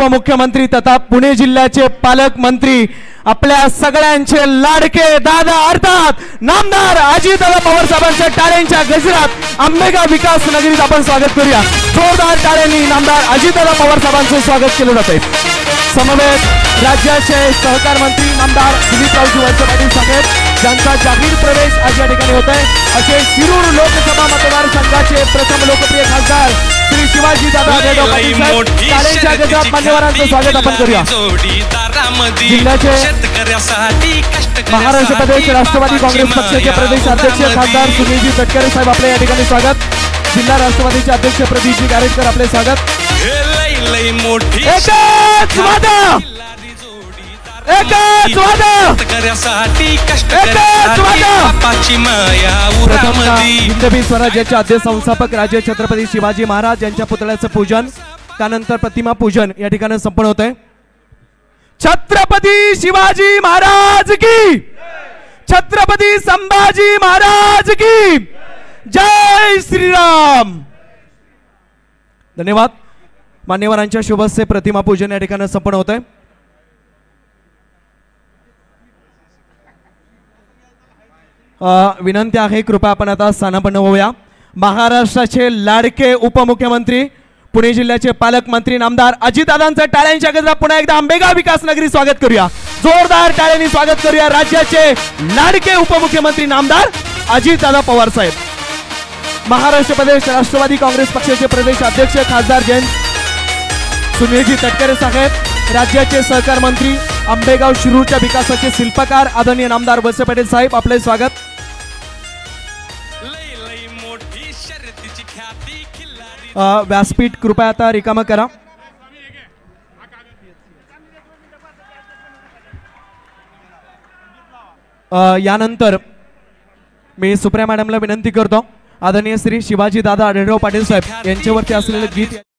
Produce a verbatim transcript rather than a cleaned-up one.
उपमुख्यमंत्री तथा पुणे जिल्ह्याचे पालकमंत्री आपल्या सगळ्यांचे लाडके दादा अर्थात नामदार अजितदादा पवार साहेबांच्या टाळ्यांच्या गजरात आंबेगाव विकास नगरीत आपण स्वागत करूया। जोरदार टाळ्यांनी नामदार अजितदादा पवार साहेबांचे स्वागत केले जाते। समवेत राज्याचे सहकार मंत्री नामदार दिलीपरावजी वळसे पाटील साहेब ज्यांचा जाहीर प्रवेश आज या ठिकाणी होत आहे असे शिरूर लोकसभा मतदारसंघाचे प्रथम लोकप्रिय खासदार श्री शिवाजी दादा आढळराव पाटील साहेब टाळ्यांच्या गजरात मान्यवरांचं स्वागत आपण करूया। जिल्ह्याचे महाराष्ट्र प्रदेश राष्ट्रवादी काँग्रेस पक्षाचे प्रदेश अध्यक्ष खासदार सुनीलजी तटकरे साहेब आपले या ठिकाणी स्वागत। जिल्हा राष्ट्रवादीचे अध्यक्ष प्रदीपजी गारेटकर आपले स्वागत। एकच वादा एकच वादा एकच वादा हिंदवी स्वराज्याचे आद्य संस्थापक राजे छत्रपती शिवाजी महाराज यांच्या पुतळ्याचं पूजन त्यानंतर प्रतिमा पूजन या ठिकाणी संपन्न होत आहे। छत्रपती शिवाजी महाराज की छत्रपती संभाजी महाराज की जय श्रीराम। धन्यवाद। मान्यवरांच्या शुभ हस्ते प्रतिमा पूजन या ठिकाणी संपन्न होत आहे। विनंती आहे कृपया आपण आता स्थानापन्न होऊया। महाराष्ट्राचे लाडके उपमुख्यमंत्री पुणे जिल्ह्याचे पालकमंत्री नामदार अजितदादांचं टाळ्यांच्या गजरात पुन्हा एकदा आंबेगाव विकास नगरी स्वागत करूया। जोरदार टाळ्यांनी स्वागत करूया राज्याचे लाडके उपमुख्यमंत्री नामदार अजितदादा पवार साहेब। महाराष्ट्र प्रदेश राष्ट्रवादी काँग्रेस पक्षाचे प्रदेश अध्यक्ष खासदार जयंत सुनीलजी तटकरे साहेब राज्याचे सहकार मंत्री आंबेगाव शिरूरच्या विकासाचे शिल्पकार आदरणीय नामदार वळसे पाटील साहेब आपले स्वागत। व्यासपीठ कृपया आता रिकामा करा। यानंतर मी सुप्रिया मॅडमला विनंती करतो आदरणीय श्री शिवाजी दादा आढळराव पाटील साहेब यांच्यावरती असलेले गीत